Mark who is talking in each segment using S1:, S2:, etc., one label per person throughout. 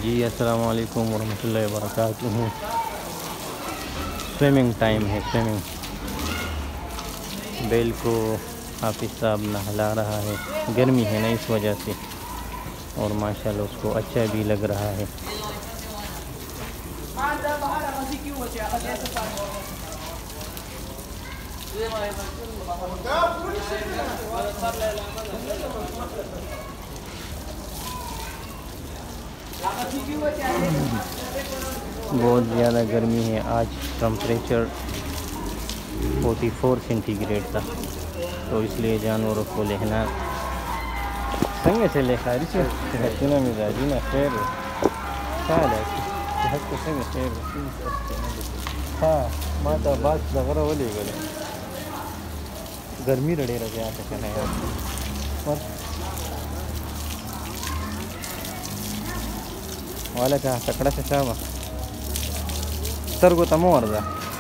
S1: جی السلام علیکم ورحمۃ اللہ وبرکاتہ۔ سوئمنگ ٹائم ہے، سوئمنگ۔ بیل کو حافظ صاحب نہلا رہا ہے، گرمی ہے نا اس وجہ سے، اور ماشاءاللہ اس کو اچھا بھی لگ رہا ہے۔ بہت زیادہ گرمی ہے آج، ٹمپریچر 44 سینٹی گریڈ تھا، تو اس لیے جانوروں کو لہنا سنگ سے لے خاری سے ہتنا مزاجی نا خیر سال حق کو سنگ خیر ہاں ماتا بات لگرا ولی گلے گرمی رڑے رہے آتے کہنا یار والا کا تکڑا سے چاوا سترگو تمو ورزا۔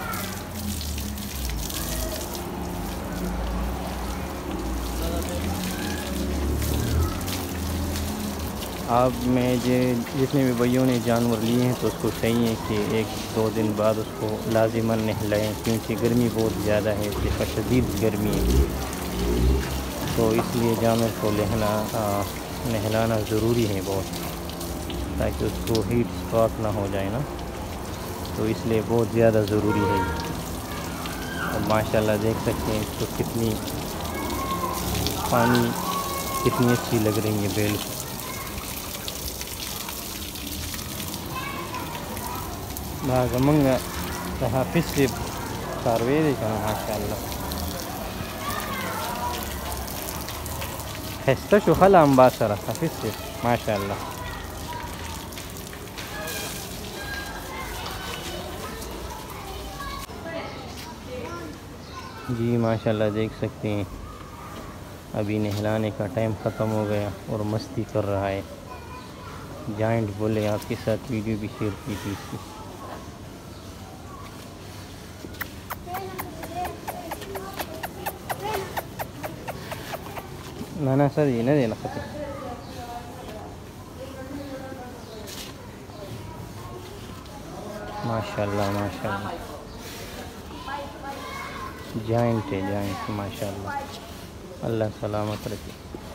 S1: آپ میں جتنے بھی بھائیوں نے جانور لیے ہیں تو اس کو چاہیے کہ 1-2 دن بعد اس کو لازماً نہلائیں، کیونکہ گرمی بہت زیادہ ہے، اس کا شدید گرمی ہے، تو اس لیے جانور کو نہلانا ضروری ہے بہت، تاکہ اس کو ہیٹ اسٹروک نہ ہو جائے نا، تو اس لیے بہت زیادہ ضروری ہے۔ اور ماشاءاللہ دیکھ سکتے ہیں اس کو کتنی پانی کتنی اچھی لگ رہی ہے بیل کو۔ بھاگا منگا حافظ سے کاروے دے کنا ماشاءاللہ خستہ شو خلا امباسرہ حافظ سے ماشاءاللہ۔ جی ماشاءاللہ دیکھ سکتے ہیں ابھی نہلانے کا ٹائم ختم ہو گیا اور مستی کر رہا ہے۔ جائنٹ بولے آپ کے ساتھ ویڈیو بھی شیئر کی تھی اس کی۔ نانا سر یہ نہ دینا خطر ماشاءاللہ ماشاءاللہ جائنٹ ہے، جائنٹ ماشاءاللہ، اللہ سلامت رکھے۔